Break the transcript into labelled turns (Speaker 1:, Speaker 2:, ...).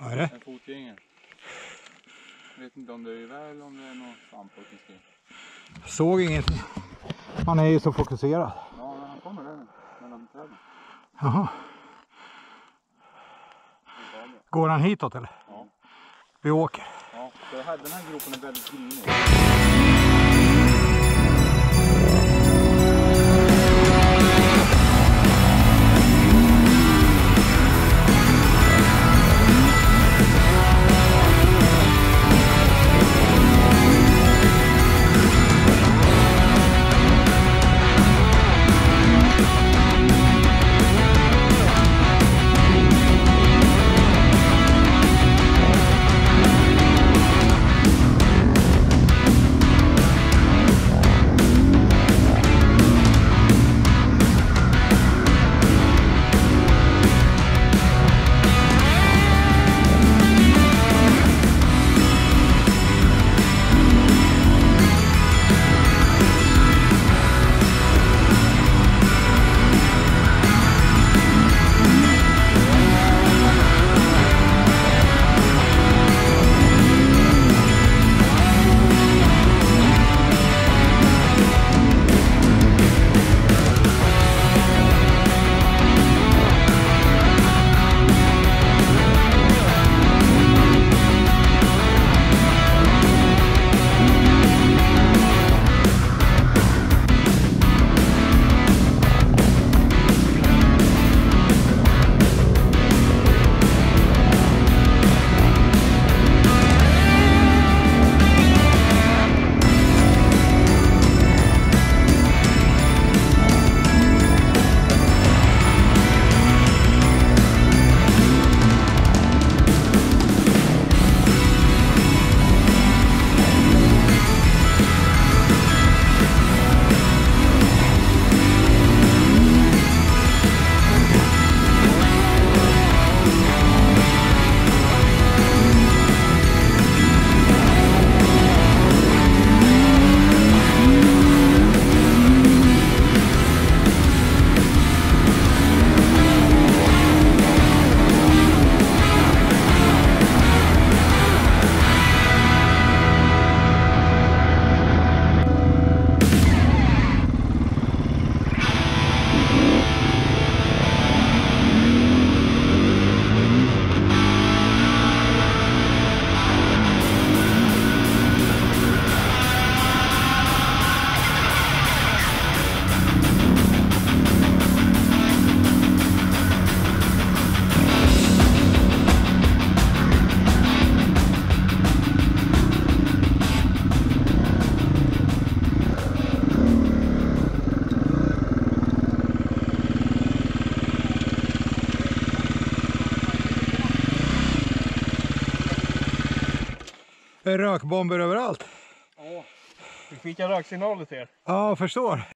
Speaker 1: Är det?
Speaker 2: En fotgängare. Jag vet inte om det är väl eller om det är något svampåkningsgrej.
Speaker 1: Såg ingenting. Han är ju så fokuserad.
Speaker 2: Ja, men han kommer där mellan träden.
Speaker 1: Jaha. Går han hitåt eller?
Speaker 2: Ja.
Speaker 1: Vi åker.
Speaker 2: Ja, så den här gropen är väldigt grinig.
Speaker 1: Rökbomber överallt.
Speaker 3: Ja, vi skickar röksignaler till er.
Speaker 1: Ja, förstår.